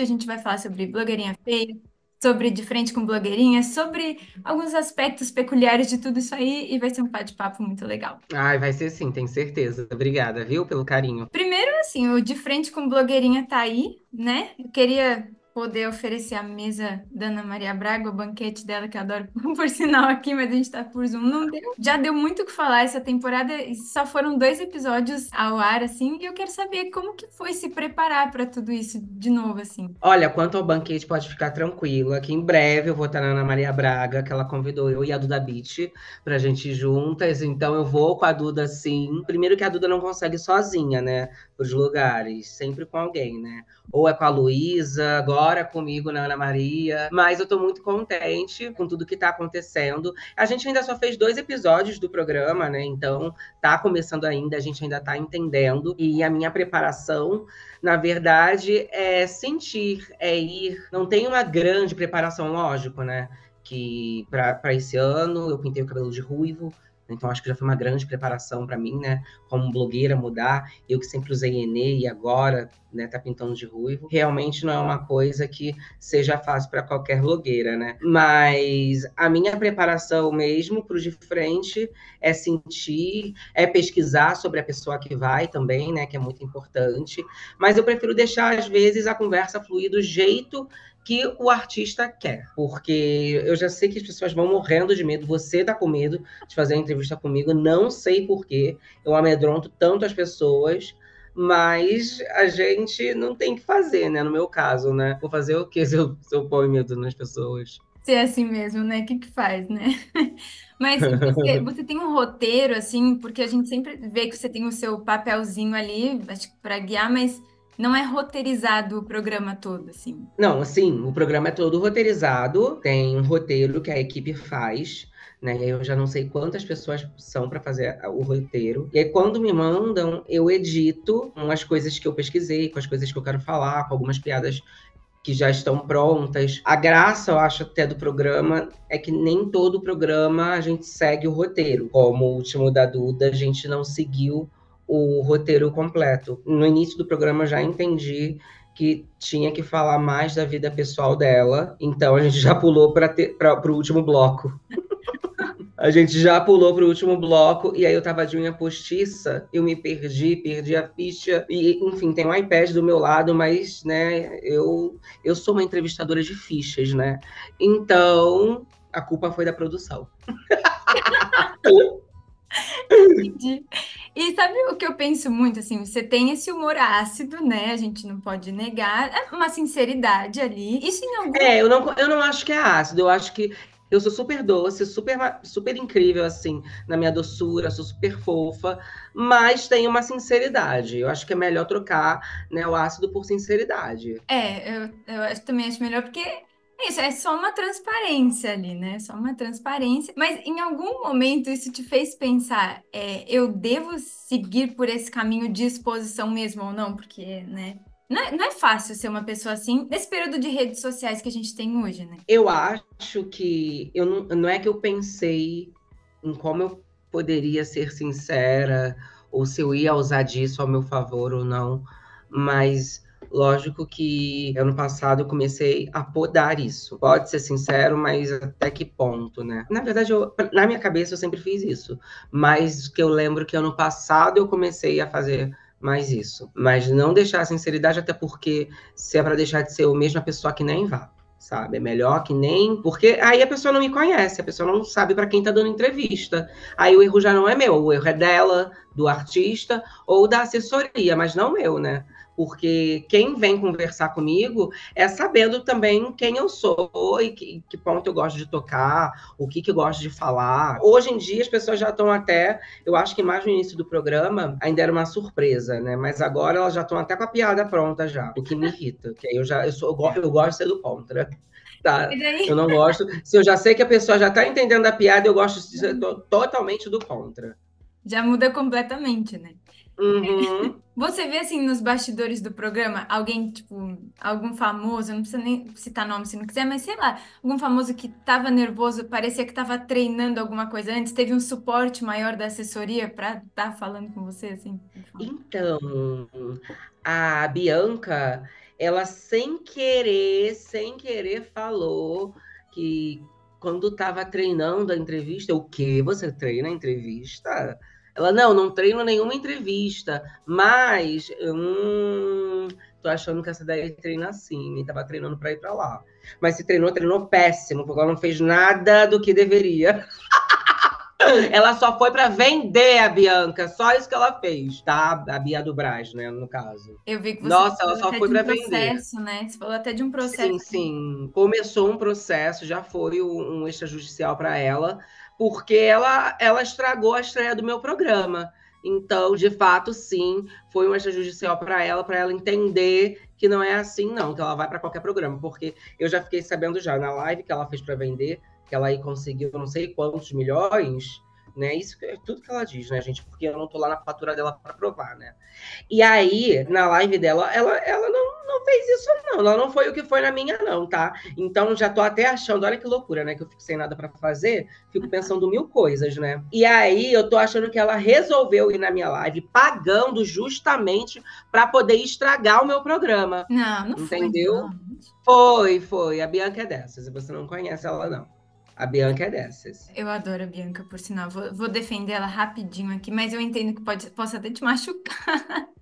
gente vai falar sobre blogueirinha feia, sobre de frente com blogueirinha, sobre alguns aspectos peculiares de tudo isso aí e vai ser um bate-papo muito legal. Ai, vai ser sim, tenho certeza. Obrigada, viu, pelo carinho. Primeiro, assim, o de frente com blogueirinha tá aí, né? Eu queria poder oferecer a mesa da Ana Maria Braga, o banquete dela, que eu adoro por sinal aqui, mas a gente tá por Zoom. Não deu. Já deu muito o que falar essa temporada e só foram 2 episódios ao ar, assim, e eu quero saber como que foi se preparar para tudo isso de novo, assim. Olha, quanto ao banquete, pode ficar tranquila, que em breve eu vou estar na Ana Maria Braga, que ela convidou eu e a Duda Beat pra gente ir juntas. Então eu vou com a Duda sim. Primeiro que a Duda não consegue sozinha, né? Os lugares, sempre com alguém, né? Ou é com a Luísa, agora comigo na Ana Maria. Mas eu tô muito contente com tudo que tá acontecendo. A gente ainda só fez 2 episódios do programa, né? Então tá começando ainda, a gente ainda tá entendendo. E a minha preparação na verdade, é sentir, é ir. Não tem uma grande preparação, lógico, né? Que para esse ano eu pintei o cabelo de ruivo, então acho que já foi uma grande preparação para mim, né? Como blogueira mudar, eu que sempre usei Enê e agora, né, tá pintando de ruivo. Realmente não é uma coisa que seja fácil para qualquer blogueira, né? Mas a minha preparação mesmo pro de frente é sentir, é pesquisar sobre a pessoa que vai também, né? Que é muito importante. Mas eu prefiro deixar, às vezes, a conversa fluir do jeito que o artista quer. Porque eu já sei que as pessoas vão morrendo de medo. Você tá com medo de fazer a entrevista comigo. Não sei por quê. Eu amedronto tanto as pessoas. Mas a gente não tem que fazer, né? No meu caso, né? Vou fazer o quê se eu ponho medo nas pessoas? Ser assim mesmo, né? O que que faz, né? Mas você tem um roteiro, assim, porque a gente sempre vê que você tem o seu papelzinho ali, acho que para guiar, mas não é roteirizado o programa todo, assim. Não, assim, o programa é todo roteirizado, tem um roteiro que a equipe faz, né? E aí eu já não sei quantas pessoas são para fazer o roteiro. E aí, quando me mandam, eu edito com as coisas que eu pesquisei, com as coisas que eu quero falar, com algumas piadas que já estão prontas. A graça, eu acho, até do programa é que nem todo programa a gente segue o roteiro. Como o último da Duda, a gente não seguiu o roteiro completo. No início do programa eu já entendi que tinha que falar mais da vida pessoal dela, então a gente já pulou para o último bloco. A gente já pulou pro último bloco, e aí eu tava de unha postiça, eu me perdi a ficha, e enfim, tem um iPad do meu lado, mas, né, eu sou uma entrevistadora de fichas, né? Então, a culpa foi da produção. Entendi. E sabe o que eu penso muito, assim, você tem esse humor ácido, né? A gente não pode negar, é uma sinceridade ali. Isso em algum... Eu não acho que é ácido, eu acho que eu sou super doce, super incrível, assim, na minha doçura, sou super fofa, mas tem uma sinceridade. Eu acho que é melhor trocar, né, o ácido por sinceridade. Também acho melhor, porque é isso, é só uma transparência ali, né? Só uma transparência. Mas em algum momento isso te fez pensar, eu devo seguir por esse caminho de exposição mesmo ou não? Porque, né? Não é fácil ser uma pessoa assim, nesse período de redes sociais que a gente tem hoje, né? Eu acho que eu não é que eu pensei em como eu poderia ser sincera ou se eu ia usar disso ao meu favor ou não, mas lógico que ano passado eu comecei a podar isso. Pode ser sincero, mas até que ponto, né? Na verdade, na minha cabeça eu sempre fiz isso, mas que eu lembro que ano passado eu comecei a fazer mais isso, mas não deixar a sinceridade, até porque se é para deixar de ser a mesma pessoa que nem vá, sabe? É melhor que nem. Porque aí a pessoa não me conhece, a pessoa não sabe para quem tá dando entrevista. Aí o erro já não é meu, o erro é dela, do artista ou da assessoria, mas não meu, né? Porque quem vem conversar comigo é sabendo também quem eu sou e que ponto eu gosto de tocar, o que eu gosto de falar. Hoje em dia as pessoas já estão até, eu acho que mais no início do programa ainda era uma surpresa, né? Mas agora elas já estão até com a piada pronta já, o que me irrita, que aí eu gosto de ser do contra. Tá, E eu daí não gosto. Se eu já sei que a pessoa já está entendendo a piada, eu gosto de ser totalmente do contra. já muda completamente, né? Uhum. Você vê assim nos bastidores do programa alguém, tipo, algum famoso, não precisa nem citar nome se não quiser, mas sei lá, algum famoso que tava nervoso, parecia que tava treinando alguma coisa antes, teve um suporte maior da assessoria pra estar falando com você, assim? Então, a Bianca, ela sem querer falou que quando estava treinando a entrevista, o quê? Você treina a entrevista? Ela, não treino nenhuma entrevista, mas tô achando que essa daí treina sim, e tava treinando para ir para lá. Mas se treinou, treinou péssimo, porque ela não fez nada do que deveria. Ela só foi para vender a Bianca, só isso que ela fez, tá? A Bia do Brás, né, no caso. Eu vi que você Nossa, ela falou só até foi de um para vender. processo, né? Você falou até de um processo. Sim, sim. Começou um processo, já foi um extrajudicial para ela, porque ela estragou a estreia do meu programa. Então, de fato, sim, foi um extrajudicial para ela entender que não é assim, não, que ela vai para qualquer programa. Porque eu já fiquei sabendo já na live que ela fez para vender, que ela aí conseguiu não sei quantos milhões, né? Isso é tudo que ela diz, né, gente? Porque eu não tô lá na fatura dela para provar, né? E aí, na live dela, ela não fez isso, não. Ela não foi o que foi na minha, não, tá? Então, já tô até achando, olha que loucura, né? Que eu fico sem nada para fazer, fico pensando mil coisas, né? E aí, eu tô achando que ela resolveu ir na minha live, pagando justamente para poder estragar o meu programa. Não, não foi, Entendeu? não. Foi. A Bianca é dessas. Você não conhece ela, não. A Bianca é dessas. Eu adoro a Bianca, por sinal. Vou defender ela rapidinho aqui, mas eu entendo que possa até te machucar.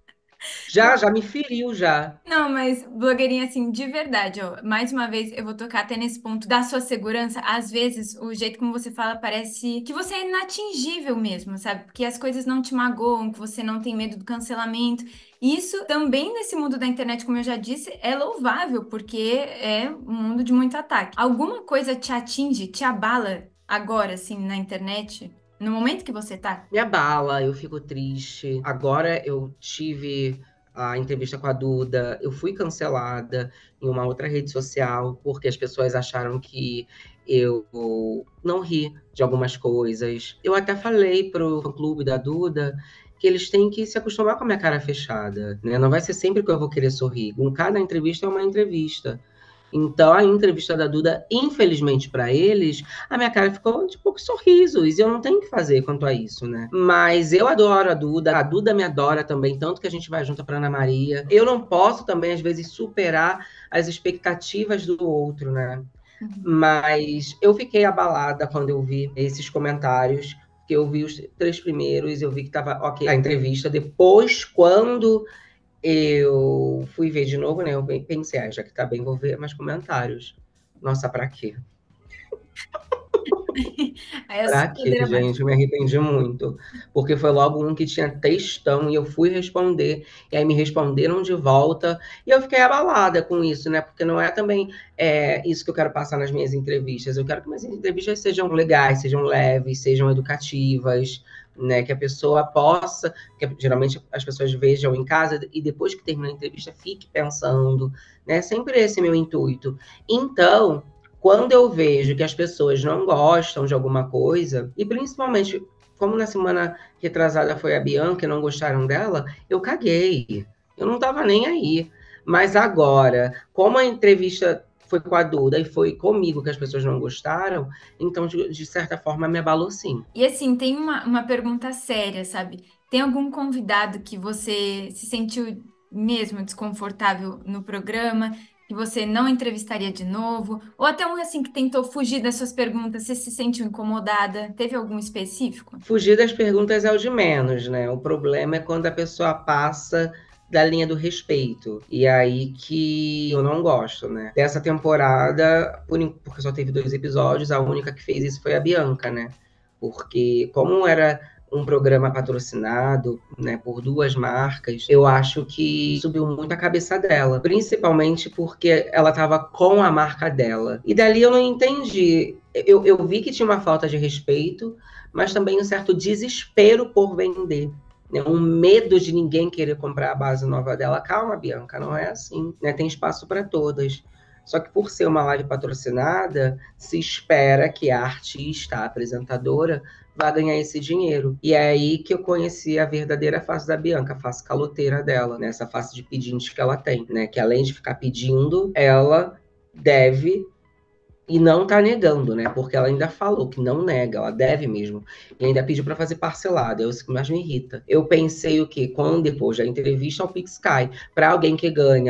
Já me feriu, já. Não, mas blogueirinha, assim, de verdade, ó. Mais uma vez, eu vou tocar até nesse ponto da sua segurança. Às vezes, o jeito como você fala parece que você é inatingível mesmo, sabe? Porque as coisas não te magoam, que você não tem medo do cancelamento. Isso também nesse mundo da internet, como eu já disse, é louvável, porque é um mundo de muito ataque. Alguma coisa te atinge, te abala agora, assim, na internet? No momento que você tá? Me abala, eu fico triste. Agora eu tive a entrevista com a Duda, eu fui cancelada em uma outra rede social, porque as pessoas acharam que eu não ri de algumas coisas. Eu até falei pro fã-clube da Duda que eles têm que se acostumar com a minha cara fechada, né? Não vai ser sempre que eu vou querer sorrir. Com cada entrevista é uma entrevista. Então, a entrevista da Duda, infelizmente para eles, a minha cara ficou de poucos sorrisos, e eu não tenho o que fazer quanto a isso, né? Mas eu adoro a Duda me adora também, tanto que a gente vai junto para Ana Maria. Eu não posso também, às vezes, superar as expectativas do outro, né? Uhum. Mas eu fiquei abalada quando eu vi esses comentários, que eu vi os três primeiros, eu vi que estava ok a entrevista. Depois, quando eu fui ver de novo, né? Eu pensei, já que tá bem, vou ver mais comentários. Nossa, pra quê? Aí a Pra sua quê, ladeira abaixo. gente? Eu me arrependi muito. Porque foi logo um que tinha textão e eu fui responder. E aí me responderam de volta. E eu fiquei abalada com isso, né? Porque não é também isso que eu quero passar nas minhas entrevistas. Eu quero que minhas entrevistas sejam legais, sejam leves, sejam educativas, né? Que a pessoa possa, que geralmente as pessoas vejam em casa e depois que termina a entrevista fique pensando, né? Sempre esse é meu intuito. Então, quando eu vejo que as pessoas não gostam de alguma coisa, e principalmente, como na semana retrasada foi a Bianca e não gostaram dela, eu caguei. Eu não tava nem aí. Mas agora, como a entrevista foi com a Duda e foi comigo que as pessoas não gostaram, então, de certa forma, me abalou sim. E assim, tem uma pergunta séria, sabe? Tem algum convidado que você se sentiu mesmo desconfortável no programa, que você não entrevistaria de novo? Ou até um assim que tentou fugir das suas perguntas, você se sentiu incomodada? Teve algum específico? Fugir das perguntas é o de menos, né? O problema é quando a pessoa passa da linha do respeito. E aí que eu não gosto, né? Dessa temporada, porque só teve 2 episódios, a única que fez isso foi a Bianca, né? Porque como era um programa patrocinado, né, por 2 marcas, eu acho que subiu muito a cabeça dela, principalmente porque ela estava com a marca dela. E dali eu não entendi. Eu vi que tinha uma falta de respeito, mas também um certo desespero por vender. Né? Um medo de ninguém querer comprar a base nova dela. Calma, Bianca, não é assim. Né? Tem espaço para todas. Só que por ser uma live patrocinada, se espera que a artista, a apresentadora, vá ganhar esse dinheiro. E é aí que eu conheci a verdadeira face da Bianca, a face caloteira dela, né? Essa face de pedinte que ela tem, né? Que além de ficar pedindo, ela deve e não tá negando, né? Porque ela ainda falou que não nega, ela deve mesmo. E ainda pediu para fazer parcelado. É isso que mais me irrita. Eu pensei o quê? Quando depois da entrevista ao Pix cai, para alguém que ganha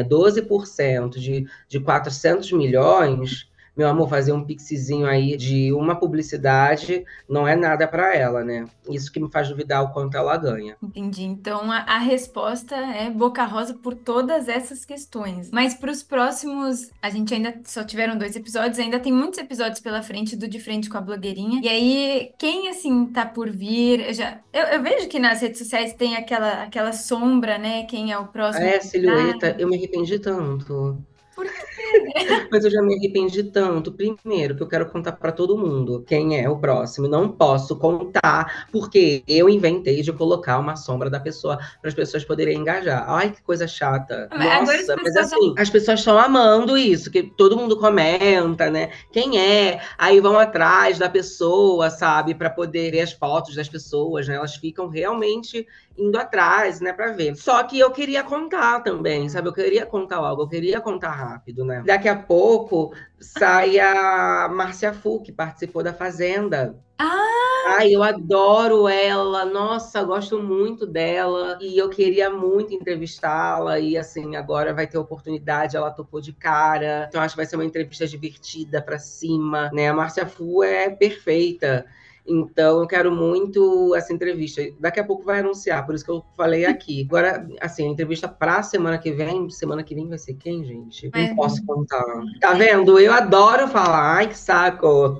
12% de 400 milhões, meu amor, fazer um pixzinho aí de uma publicidade não é nada para ela, né? Isso que me faz duvidar o quanto ela ganha. Entendi. Então a resposta é Boca Rosa por todas essas questões. Mas para os próximos, a gente ainda só tiveram 2 episódios, ainda tem muitos episódios pela frente do De Frente com a Blogueirinha. E aí, quem assim tá por vir? Eu vejo que nas redes sociais tem aquela sombra, né? Quem é o próximo É, silhueta, convidado. eu me arrependi tanto. Por quê? Mas eu já me arrependi tanto. Primeiro, que eu quero contar pra todo mundo quem é o próximo. Não posso contar, porque eu inventei de colocar uma sombra da pessoa para as pessoas poderem engajar. Ai, que coisa chata. Agora as Nossa, mas pessoas já. assim, as pessoas estão amando isso, que todo mundo comenta, né? Quem é? Aí vão atrás da pessoa, sabe? Para poder ver as fotos das pessoas, né? Elas ficam realmente indo atrás, né, para ver. Só que eu queria contar também, sabe? Eu queria contar logo, eu queria contar rápido, né? Daqui a pouco sai a Márcia Fu, que participou da Fazenda. Ah! Ai, eu adoro ela, nossa, gosto muito dela e eu queria muito entrevistá-la e assim, agora vai ter oportunidade, ela topou de cara. Então acho que vai ser uma entrevista divertida pra cima, né? A Márcia Fu é perfeita. Então eu quero muito essa entrevista. Daqui a pouco vai anunciar, por isso que eu falei aqui. Agora, assim, a entrevista pra semana que vem vai ser quem, gente? Não Mas, posso contar. Tá vendo? Eu adoro falar. Ai, que saco.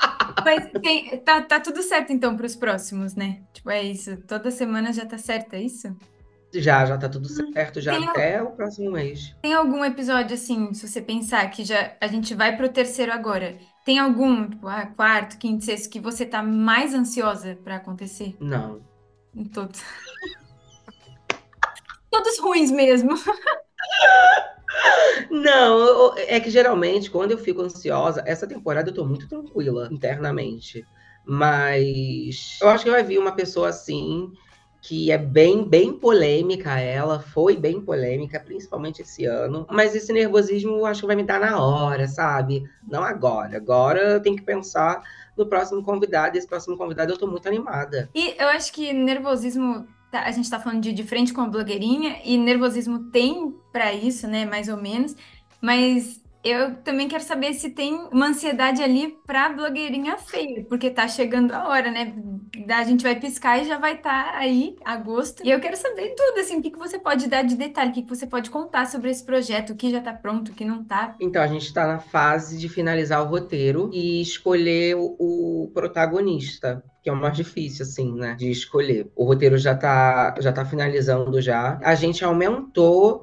tá tudo certo então para os próximos, né? Tipo, é isso. Toda semana já tá certo, é isso? Já tá tudo certo, já Tem, até o próximo mês. tem algum episódio assim, se você pensar que já a gente vai pro terceiro agora? Tem algum, tipo, quarto, quinto, sexto, que você tá mais ansiosa para acontecer? Não. Em todos. Todos ruins mesmo. Não, é que geralmente, quando eu fico ansiosa, essa temporada eu tô muito tranquila internamente. Mas eu acho que vai vir uma pessoa assim, que é bem polêmica, ela foi bem polêmica, principalmente esse ano. Mas esse nervosismo eu acho que vai me dar na hora, sabe? Não agora. Agora eu tenho que pensar no próximo convidado. Esse próximo convidado eu tô muito animada. E eu acho que nervosismo, a gente tá falando de frente com a blogueirinha, e nervosismo tem pra isso, né? Mais ou menos. Mas eu também quero saber se tem uma ansiedade ali pra blogueirinha feia, porque tá chegando a hora, né? A gente vai piscar e já vai estar aí, agosto. E eu quero saber tudo, assim, o que que você pode dar de detalhe, o que que você pode contar sobre esse projeto, o que já tá pronto, o que não tá. Então, a gente está na fase de finalizar o roteiro e escolher o protagonista, que é o mais difícil, assim, né, de escolher. O roteiro já tá finalizando já. A gente aumentou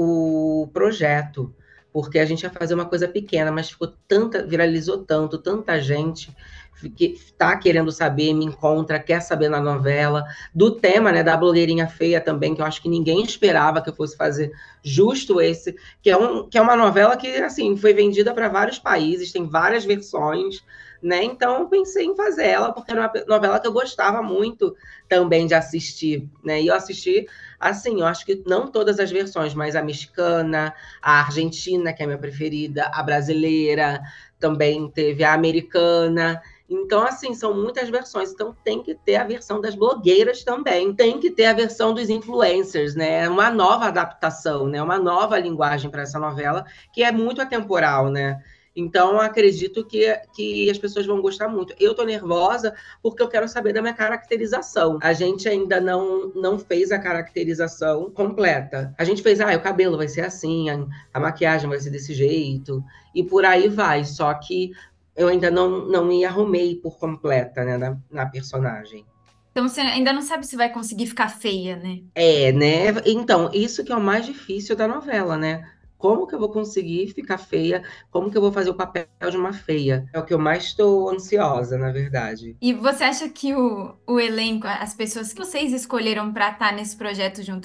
o projeto, porque a gente ia fazer uma coisa pequena, mas viralizou tanto, tanta gente que tá querendo saber, me encontra, quer saber na novela, do tema, né, da blogueirinha feia também, que eu acho que ninguém esperava que eu fosse fazer justo esse que é uma novela que, assim, foi vendida para vários países, tem várias versões, né? Então, eu pensei em fazer ela, porque era uma novela que eu gostava muito também de assistir, né? E eu assisti, assim, eu acho que não todas as versões, mas a mexicana, a argentina, que é a minha preferida, a brasileira, também teve a americana. Então, assim, são muitas versões. Então, tem que ter a versão das blogueiras também. Tem que ter a versão dos influencers, né? Uma nova adaptação, né? Uma nova linguagem para essa novela, que é muito atemporal, né? Então, acredito que as pessoas vão gostar muito. Eu tô nervosa porque eu quero saber da minha caracterização. A gente ainda não fez a caracterização completa. A gente fez, o cabelo vai ser assim, a maquiagem vai ser desse jeito, e por aí vai. Só que eu ainda não me arrumei por completa, né, na personagem. Então você ainda não sabe se vai conseguir ficar feia, né? É, né? Então, isso que é o mais difícil da novela, né? Como que eu vou conseguir ficar feia? Como que eu vou fazer o papel de uma feia? É o que eu mais estou ansiosa, na verdade. E você acha que o elenco, as pessoas que vocês escolheram para estar nesse projeto junto,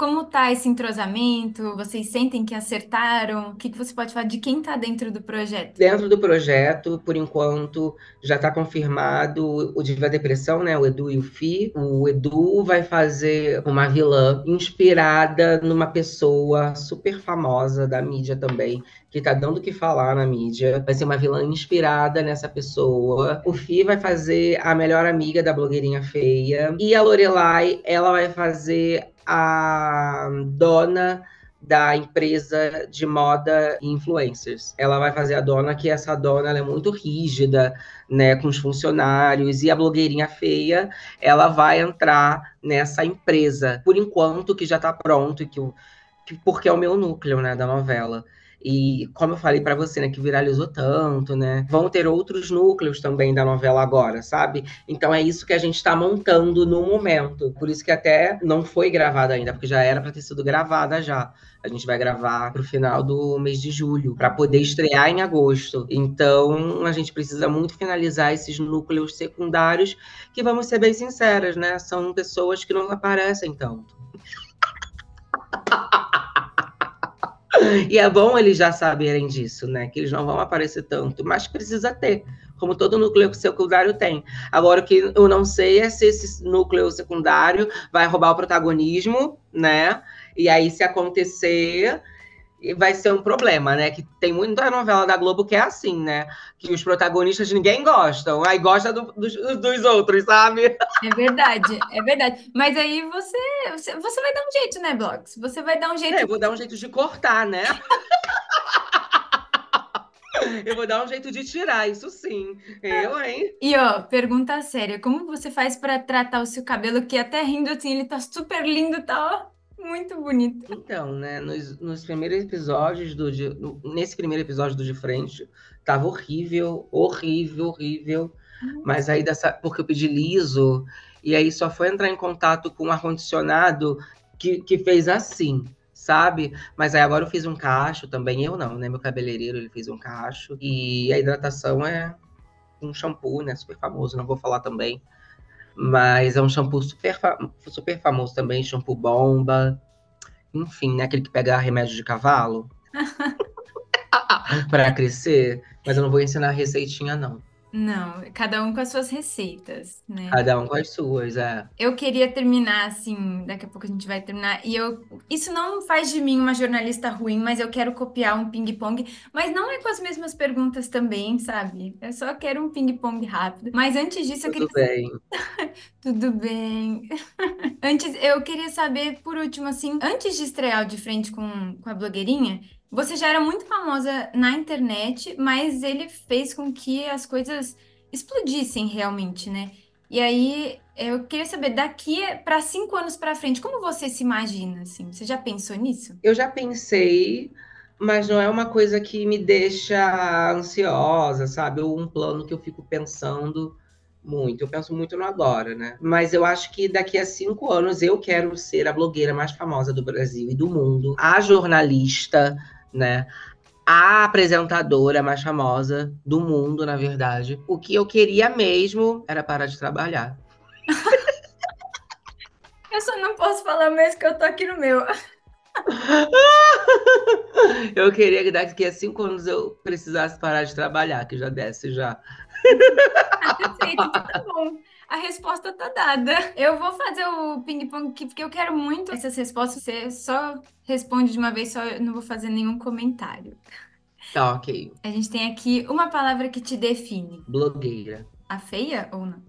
Como tá esse entrosamento? Vocês sentem que acertaram? O que que você pode falar de quem tá dentro do projeto? Dentro do projeto, por enquanto, já está confirmado o Diva Depressão, né? O Edu e o Fi. O Edu vai fazer uma vilã inspirada numa pessoa super famosa da mídia também, que tá dando o que falar na mídia. Vai ser uma vilã inspirada nessa pessoa. O Fi vai fazer a melhor amiga da blogueirinha feia. E a Lorelai, ela vai fazer a dona da empresa de moda e influencers. Ela vai fazer a dona, que essa dona ela é muito rígida, né, com os funcionários, e a blogueirinha feia, ela vai entrar nessa empresa, por enquanto que já está pronto, porque é o meu núcleo, né, da novela. E como eu falei para você, né, que viralizou tanto, né? Vão ter outros núcleos também da novela agora, sabe? Então é isso que a gente está montando no momento. Por isso que até não foi gravada ainda, porque já era para ter sido gravada já. A gente vai gravar pro final do mês de julho, para poder estrear em agosto. Então a gente precisa muito finalizar esses núcleos secundários, que vamos ser bem sinceras, né? São pessoas que não aparecem tanto. E é bom eles já saberem disso, né? Que eles não vão aparecer tanto, mas precisa ter, como todo núcleo secundário tem. Agora, o que eu não sei é se esse núcleo secundário vai roubar o protagonismo, né? E aí, se acontecer, vai ser um problema, né? Que tem muita novela da Globo que é assim, né? Que os protagonistas ninguém gostam, aí gosta dos outros, sabe? É verdade, é verdade. Mas aí você vai dar um jeito, né, Blogs? Você vai dar um É, jeito. eu vou dar um jeito de cortar, né? Eu vou dar um jeito de tirar, isso sim. Eu, hein? E ó, pergunta séria, como você faz pra tratar o seu cabelo que até rindo assim, ele tá super lindo, tá ó, muito bonito. Então, né, nos primeiros episódios nesse primeiro episódio do De Frente, tava horrível, horrível, horrível. Mas aí porque eu pedi liso, e aí só foi entrar em contato com o ar-condicionado que fez assim, sabe? Mas aí agora eu fiz um cacho também, eu não, né? Meu cabeleireiro, ele fez um cacho. E a hidratação é um shampoo, né? Super famoso, não vou falar também. Mas é um shampoo super famoso também, shampoo bomba. Enfim, né? Aquele que pega remédio de cavalo para crescer. Mas eu não vou ensinar receitinha, não. Não, cada um com as suas receitas, né? Cada um com as suas, é. Eu queria terminar assim, daqui a pouco a gente vai terminar. Isso não faz de mim uma jornalista ruim, mas eu quero copiar um ping-pong, mas não é com as mesmas perguntas também, sabe? Eu só quero um ping-pong rápido. Mas antes disso, eu queria. Tudo bem. Tudo bem. Antes, eu queria saber, por último, assim, antes de estrear o De Frente com a blogueirinha, você já era muito famosa na internet, mas ele fez com que as coisas explodissem realmente, né? E aí, eu queria saber, daqui para 5 anos para frente, como você se imagina, assim? Você já pensou nisso? Eu já pensei, mas não é uma coisa que me deixa ansiosa, sabe? Ou um plano que eu fico pensando muito. Eu penso muito no agora, né? Mas eu acho que daqui a 5 anos eu quero ser a blogueira mais famosa do Brasil e do mundo, a jornalista, né? A apresentadora mais famosa do mundo, na verdade. O que eu queria mesmo era parar de trabalhar. Eu só não posso falar mesmo que eu tô aqui no meu. Eu queria que daqui a 5 anos eu precisasse parar de trabalhar, que já desse já. Ah, perfeito, então tá bom. A resposta tá dada. Eu vou fazer o ping-pong aqui, porque eu quero muito essas respostas. Você só responde de uma vez, só eu não vou fazer nenhum comentário. Tá, ok. A gente tem aqui uma palavra que te define. Blogueira. A feia ou não?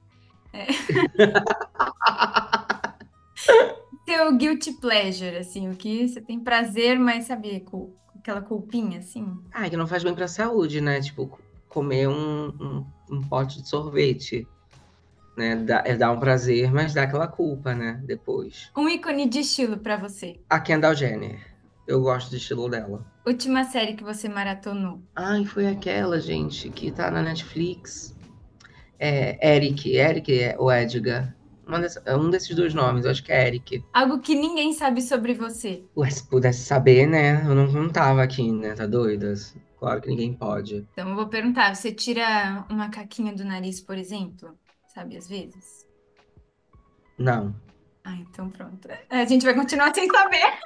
Seu guilty pleasure, assim, o que você tem prazer, mas sabe, com aquela culpinha, assim? Ah, que não faz bem pra saúde, né? Tipo, comer um pote de sorvete, né? Dá um prazer, mas dá aquela culpa, né? Depois. Um ícone de estilo pra você. A Kendall Jenner. Eu gosto do estilo dela. Última série que você maratonou. Ai, foi aquela, gente, que tá na Netflix. É, Eric ou Edgar. Um desses dois nomes, eu acho que é Eric. Algo que ninguém sabe sobre você. Ué, se pudesse saber, né? Eu não tava aqui, né? Tá doidas? Claro que ninguém pode. Então, eu vou perguntar, você tira uma caquinha do nariz, por exemplo? Sabe, às vezes? Não. Ah, então pronto. A gente vai continuar sem saber.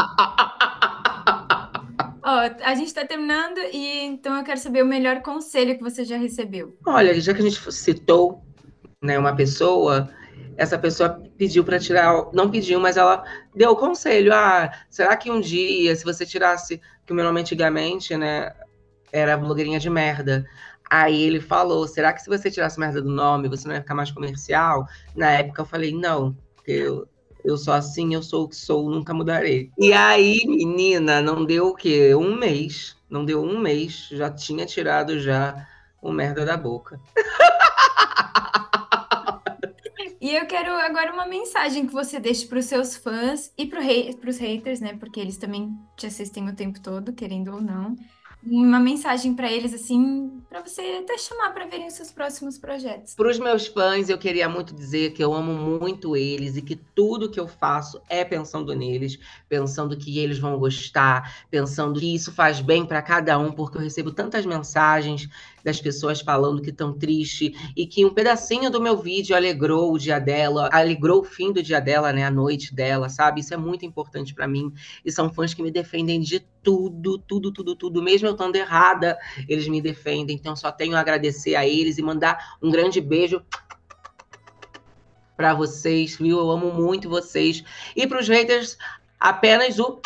Ó, a gente tá terminando e então eu quero saber o melhor conselho que você já recebeu. Olha, já que a gente citou, né, uma pessoa, essa pessoa pediu para tirar, não pediu, mas ela deu o conselho, será que um dia, se você tirasse, que o meu nome antigamente, né, era blogueirinha de merda. Aí ele falou, será que se você tirasse merda do nome, você não ia ficar mais comercial? Na época eu falei, não, porque eu sou assim, eu sou o que sou, nunca mudarei. E aí, menina, não deu o quê? Um mês. Não deu um mês, já tinha tirado já o merda da boca. E eu quero agora uma mensagem que você deixe para os seus fãs e para os haters, né? Porque eles também te assistem o tempo todo, querendo ou não. Uma mensagem para eles, assim, para você até chamar para verem os seus próximos projetos. Para os meus fãs, eu queria muito dizer que eu amo muito eles e que tudo que eu faço é pensando neles, pensando que eles vão gostar, pensando que isso faz bem para cada um, porque eu recebo tantas mensagens das pessoas falando que estão tristes e que um pedacinho do meu vídeo alegrou o dia dela, alegrou o fim do dia dela, né, a noite dela, sabe? Isso é muito importante para mim. E são fãs que me defendem de tudo, tudo, tudo, tudo, mesmo eu estando errada, eles me defendem. Então só tenho a agradecer a eles e mandar um grande beijo para vocês, viu? Eu amo muito vocês. E para os haters, apenas o.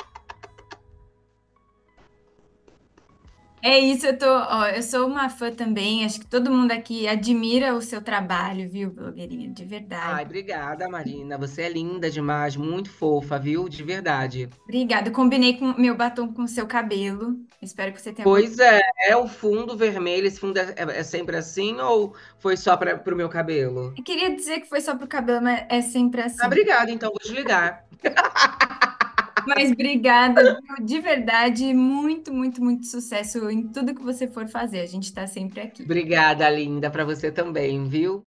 É isso, eu sou uma fã também. Acho que todo mundo aqui admira o seu trabalho, viu, blogueirinha? De verdade. Ai, obrigada, Marina. Você é linda demais, muito fofa, viu? De verdade. Obrigada. Eu combinei com meu batom com o seu cabelo. Espero que você tenha gostado. Pois é o fundo vermelho. Esse fundo é sempre assim ou foi só para o meu cabelo? Eu queria dizer que foi só pro cabelo, mas é sempre Ah, assim. obrigada, então vou desligar. Mas obrigada, viu? De verdade, muito, muito, muito sucesso em tudo que você for fazer. A gente está sempre aqui. Obrigada, linda, para você também, viu?